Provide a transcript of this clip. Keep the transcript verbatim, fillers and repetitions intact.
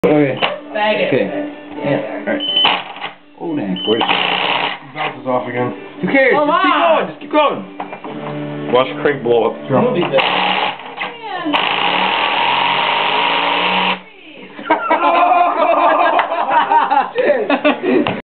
Okay. Bag it. Okay. Yeah. Alright. Oh, dang. Wait. Bounce is off again. Who cares? Oh, Just keep wow. going. Just keep going. Watch the crank blow up. It'll be good.